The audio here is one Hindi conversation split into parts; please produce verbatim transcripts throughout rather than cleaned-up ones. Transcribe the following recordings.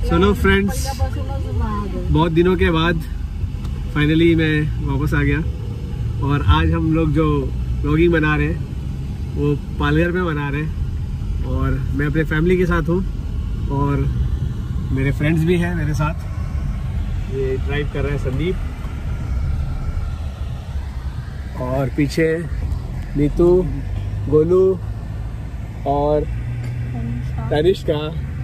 चलो फ्रेंड्स, बहुत दिनों के बाद फाइनली मैं वापस आ गया और आज हम लोग जो व्लॉगिंग बना रहे हैं वो पालघर में बना रहे हैं और मैं अपने फैमिली के साथ हूँ और मेरे फ्रेंड्स भी हैं मेरे साथ। ये ड्राइव कर रहे हैं संदीप और पीछे नीतू, गोलू और तनिष्का।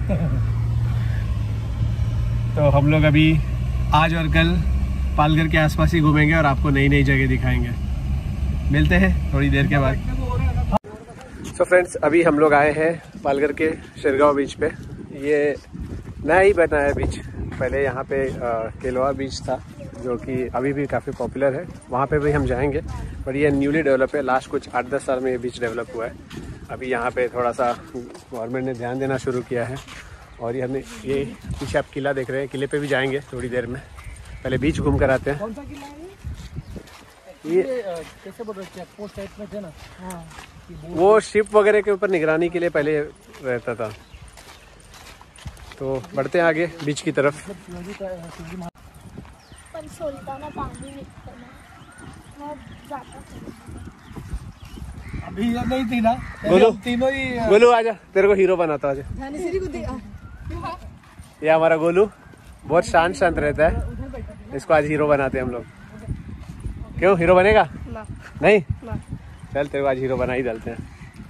तो हम लोग अभी आज और कल पालघर के आसपास ही घूमेंगे और आपको नई नई जगह दिखाएंगे। मिलते हैं थोड़ी देर के बाद। सो so फ्रेंड्स, अभी हम लोग आए हैं पालघर के शिरगांव बीच पे। ये नया ही बना है बीच। पहले यहाँ पे केलवा बीच था जो कि अभी भी काफ़ी पॉपुलर है, वहाँ पे भी हम जाएंगे। पर ये न्यूली डेवलप है, लास्ट कुछ आठ दस साल में ये बीच डेवलप हुआ है। अभी यहाँ पे थोड़ा सा गवर्नमेंट ने ध्यान देना शुरू किया है और ये हमें ये पीछे आप किला देख रहे हैं, किले पे भी जाएंगे थोड़ी देर में। पहले बीच घूम कर आते हैं। कौन सा किला है ये? कैसे बोल रहे हैं, पोस्ट टाइप में थे ना? हाँ, वो शिप वगैरह के ऊपर निगरानी के लिए पहले रहता था। तो बढ़ते हैं आगे बीच की तरफ। अभी ये नहीं थी ना, गोलू तीनों ही। गोलू आजा, तेरे को हीरो बनाता आजा। ये हमारा गोलू बहुत शांत शांत रहता है, इसको आज हीरो बनाते हैं हम लोग। क्यों, हीरो बनेगा? ना। नहीं ना। चल तेरे को आज हीरो बना ही डालते हैं।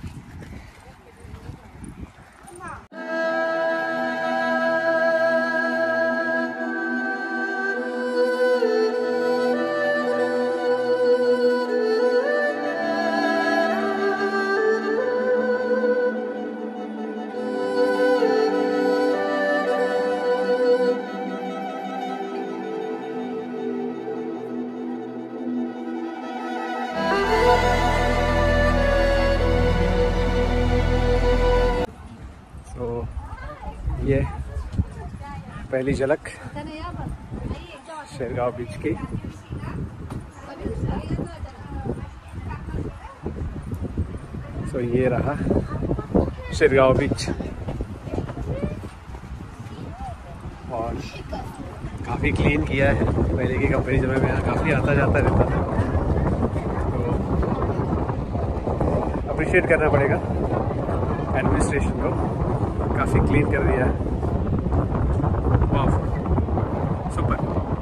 ये पहली झलक शिरगांव बीच की। तो ये रहा शिरगांव बीच और काफ़ी क्लीन किया है पहले की कंपेरिजन में। यहाँ काफ़ी आता जाता रहता था, तो अप्रिशिएट करना पड़ेगा एडमिनिस्ट्रेशन को, काफ़ी क्लीन कर दिया है। वाह, सुपर।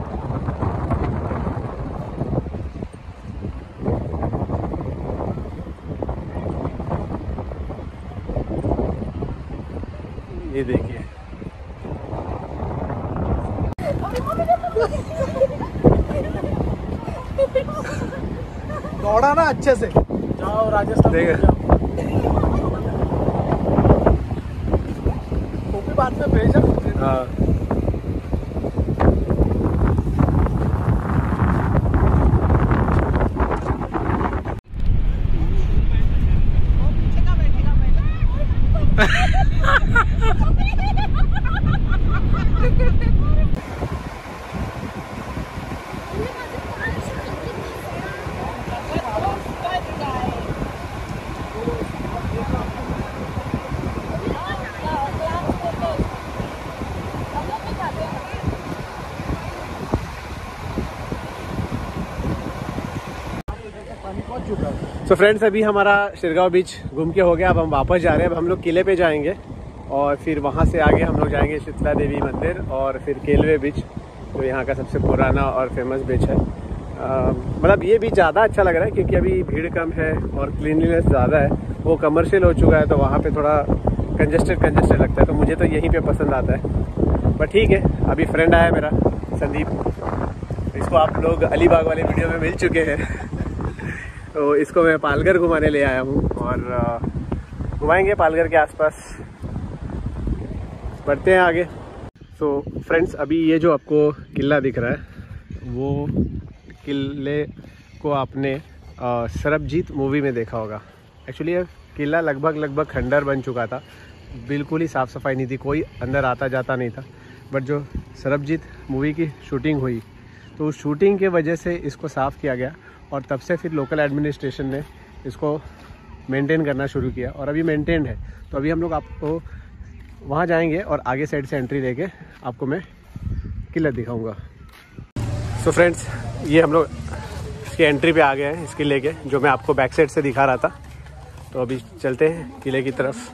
ये देखिए, दौड़ा ना अच्छे से, जाओ राजस्थान देखा बाद में भेजा। हाँ, तो फ्रेंड्स, अभी हमारा शिरगांव बीच घूम के हो गया। अब हम वापस जा रहे हैं। अब हम लोग किले पे जाएंगे और फिर वहाँ से आगे हम लोग जाएंगे शीतला देवी मंदिर और फिर केलवे बीच जो यहाँ का सबसे पुराना और फेमस बीच है। मतलब ये बीच ज़्यादा अच्छा लग रहा है क्योंकि अभी भीड़ कम है और क्लीनलीनेस ज़्यादा है। वो कमर्शियल हो चुका है तो वहाँ पे थोड़ा कंजेस्टेड कंजेस्टेड लगता है, तो मुझे तो यहीं पे पसंद आता है। बट ठीक है, अभी फ्रेंड आया मेरा संदीप, इसको आप लोग अलीबाग वाले वीडियो में मिल चुके हैं। तो इसको मैं पालघर घुमाने ले आया हूँ और घुमाएंगे पालघर के आसपास। बढ़ते हैं आगे। तो फ्रेंड्स, अभी ये जो आपको किला दिख रहा है वो किले को आपने सरबजीत मूवी में देखा होगा। एक्चुअली ये किला लगभग लगभग खंडर बन चुका था, बिल्कुल ही साफ़ सफाई नहीं थी, कोई अंदर आता जाता नहीं था। बट जो सरबजीत मूवी की शूटिंग हुई तो उस शूटिंग के वजह से इसको साफ़ किया गया और तब से फिर लोकल एडमिनिस्ट्रेशन ने इसको मेंटेन करना शुरू किया और अभी मेंटेन है। तो अभी हम लोग आपको वहाँ जाएंगे और आगे साइड से एंट्री लेके आपको मैं किला दिखाऊंगा। सो so फ्रेंड्स, ये हम लोग इसकी एंट्री पे आ गए हैं इस किले के, जो मैं आपको बैक साइड से दिखा रहा था। तो अभी चलते हैं किले की तरफ।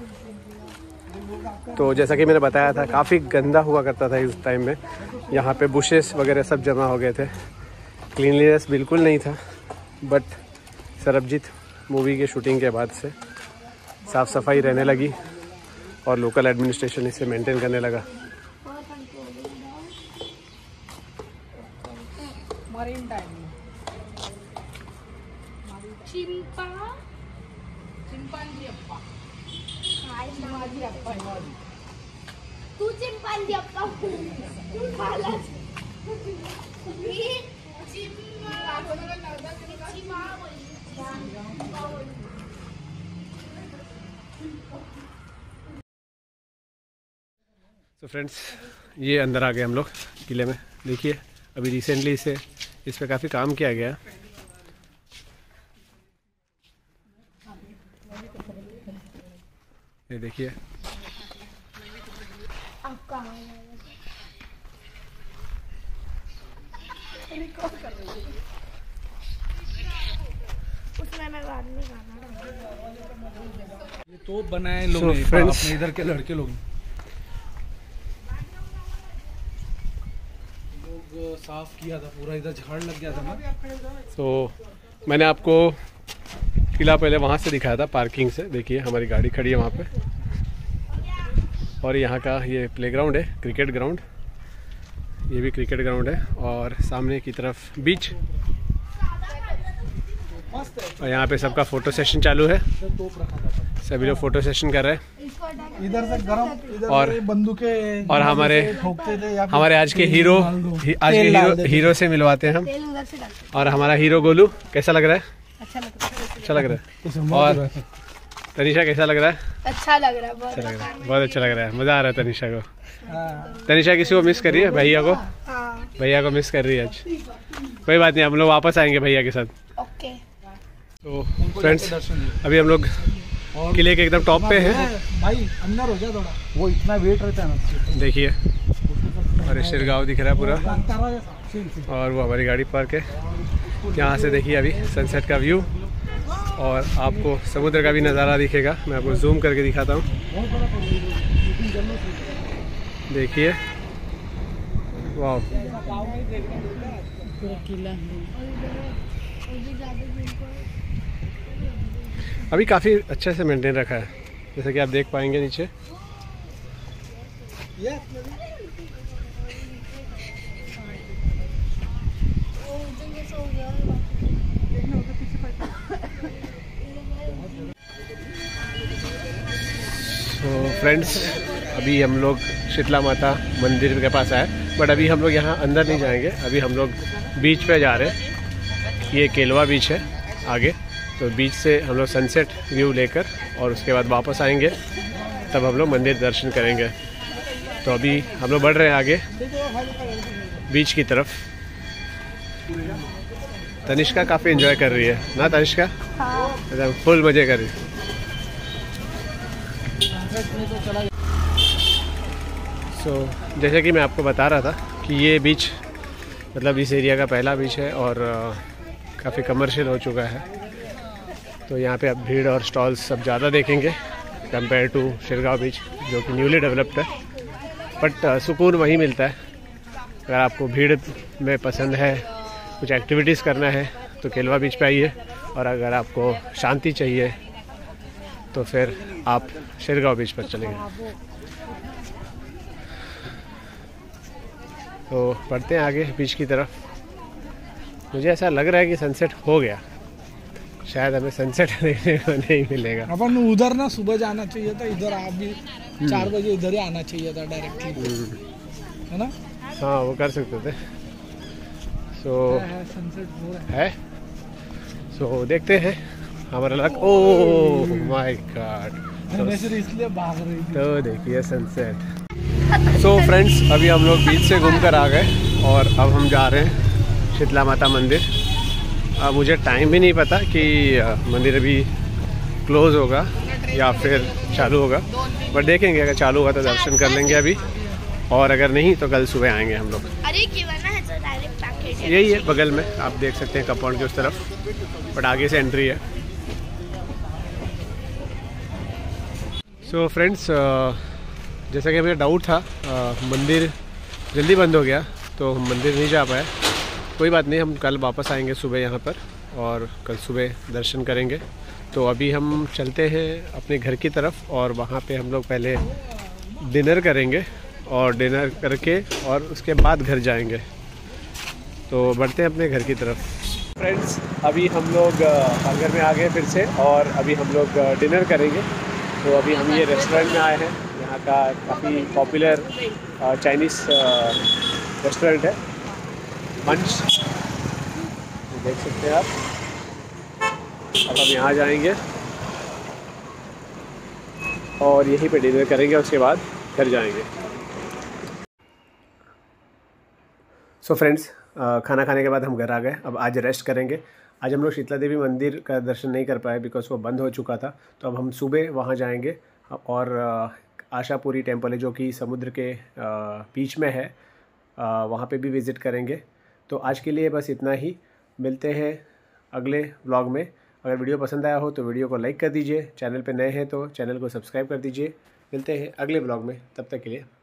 तो जैसा कि मैंने बताया था, काफ़ी गंदा हुआ करता था उस टाइम में। यहाँ पे बुशेस वगैरह सब जमा हो गए थे, क्लीनलीनेस बिल्कुल नहीं था। बट सरबजीत मूवी के शूटिंग के बाद से साफ़ सफाई रहने लगी और लोकल एडमिनिस्ट्रेशन इसे मेंटेन करने लगा। चिंपा चिंपांजी अप्पा चिंपांजी अप्पा तू चिंपांजी अप्पा तू खाला मी चिंपा चिंपा तो फ्रेंड्स, ये अंदर आ गए हम लोग किले में। देखिए, अभी रिसेंटली इसे इस पे काफ़ी काम किया गया। ये देखिए, उसमें मैं बाद में गाना ये तो बनाए लोग So, ने, friends, अपने इधर के लड़के लोग लोग साफ किया था पूरा, इधर झाड़ लग गया था ना। तो मैंने आपको किला पहले वहाँ से दिखाया था, पार्किंग से। देखिए, हमारी गाड़ी खड़ी है वहाँ पे। और यहाँ का ये प्लेग्राउंड है, क्रिकेट ग्राउंड। ये भी क्रिकेट ग्राउंड है और सामने की तरफ बीच। और यहाँ पे सबका फ़ोटो सेशन चालू है, सभी लोग फ़ोटो सेशन कर रहे हैं। इधर से गरम, इधर और बंदूकें और हमारे ठोकते थे या फिर हमारे आज के हीरो ही, आज के हीरो हीरो से मिलवाते हैं हम। तेल उधर से डालते। और हमारा हीरो गोलू कैसा लग रहा है? अच्छा लग रहा है, अच्छा लग रहा है। और तनिषा कैसा लग रहा है? अच्छा लग रहा है, बहुत अच्छा लग रहा है, बहुत अच्छा लग रहा है। मज़ा आ रहा है तनिषा को। तनिषा किसी को मिस कर रही है? भैया को, हाँ भैया को मिस कर रही है आज। कोई बात नहीं, हम लोग वापस आएंगे भैया के साथ। ओके। तो फ्रेंड्स, अभी हम लोग किले के एकदम टॉप पे हैं। भाई अंदर हो जा थोड़ा, वो इतना वेट रहता है ना। देखिए, और शिरगांव दिख रहा है पूरा, और वो हमारी गाड़ी पार्क है। यहाँ से देखिए अभी सनसेट का व्यू, और आपको समुद्र का भी नज़ारा दिखेगा। मैं आपको जूम करके दिखाता हूँ। देखिए, वाह, अभी काफ़ी अच्छे से मेंटेन रखा है, जैसे कि आप देख पाएंगे नीचे। तो फ्रेंड्स, अभी हम लोग शीतला माता मंदिर के पास आए, बट अभी हम लोग यहाँ अंदर नहीं जाएंगे। अभी हम लोग बीच पे जा रहे हैं। ये केलवा बीच है आगे। तो बीच से हम लोग सनसेट व्यू लेकर और उसके बाद वापस आएंगे, तब हम लोग मंदिर दर्शन करेंगे। तो अभी हम लोग बढ़ रहे हैं आगे बीच की तरफ। तनिष्का काफ़ी एंजॉय कर रही है ना तनिष्का? हाँ। फुल मज़े कर रही है। सो so, जैसे कि मैं आपको बता रहा था कि ये बीच मतलब इस एरिया का पहला बीच है और काफ़ी कमर्शियल हो चुका है। तो यहाँ पे आप भीड़ और स्टॉल्स सब ज़्यादा देखेंगे कंपेयर टू शिरगांव बीच, जो कि न्यूली डेवलप्ड है। बट सुकून वहीं मिलता है। अगर आपको भीड़ में पसंद है, कुछ एक्टिविटीज़ करना है, तो केलवा बीच पे आइए। और अगर आपको शांति चाहिए तो फिर आप शिरगांव बीच पर चलेंगे। तो बढ़ते हैं आगे बीच की तरफ। मुझे ऐसा लग रहा है कि सनसेट हो गया, शायद हमें सनसेट देखने को नहीं मिलेगा। अपन उधर ना सुबह जाना चाहिए था, इधर आप भी चार बजे इधर ही आना चाहिए था डायरेक्टली, है ना? हाँ, वो कर सकते थे। सो सनसेट हो रहा है, सो देखते हैं हमारा लक। ओह माय गॉड, इसलिए भाग रही थी। तो देखिए सनसेट। सो फ्रेंड्स, अभी हम लोग बीच से घूम कर आ गए और अब हम जा रहे हैं शीतला माता मंदिर। अब मुझे टाइम भी नहीं पता कि मंदिर अभी क्लोज़ होगा या फिर चालू होगा, बट देखेंगे अगर चालू होगा तो दर्शन कर लेंगे अभी, और अगर नहीं तो कल सुबह आएंगे हम लोग। अरे किवाना है तो डायरेक्ट पैकेज यही है बगल में, आप देख सकते हैं कंपाउंड के उस तरफ, बट आगे से एंट्री है। सो so फ्रेंड्स, जैसा कि मुझे डाउट था, uh, मंदिर जल्दी बंद हो गया तो हम मंदिर नहीं जा पाए। कोई बात नहीं, हम कल वापस आएंगे सुबह यहाँ पर और कल सुबह दर्शन करेंगे। तो अभी हम चलते हैं अपने घर की तरफ और वहाँ पे हम लोग पहले डिनर करेंगे और डिनर करके और उसके बाद घर जाएंगे। तो बढ़ते हैं अपने घर की तरफ। फ्रेंड्स, अभी हम लोग घर में आ गए फिर से और अभी हम लोग डिनर करेंगे। तो अभी हम ये रेस्टोरेंट में आए हैं, यहाँ का काफ़ी पॉपुलर चाइनीज़ रेस्टोरेंट है, मंच, देख सकते हैं आप। अब हम यहाँ जाएंगे और यहीं पे डिनर करेंगे, उसके बाद घर जाएंगे। सो so फ्रेंड्स, खाना खाने के बाद हम घर आ गए। अब आज रेस्ट करेंगे। आज हम लोग शीतला देवी मंदिर का दर्शन नहीं कर पाए बिकॉज वो बंद हो चुका था। तो अब हम सुबह वहाँ जाएंगे और आशापुरी टेम्पल है जो कि समुद्र के बीच में है, वहाँ पे भी विज़िट करेंगे। तो आज के लिए बस इतना ही। मिलते हैं अगले व्लॉग में। अगर वीडियो पसंद आया हो तो वीडियो को लाइक कर दीजिए, चैनल पे नए हैं तो चैनल को सब्सक्राइब कर दीजिए। मिलते हैं अगले व्लॉग में, तब तक के लिए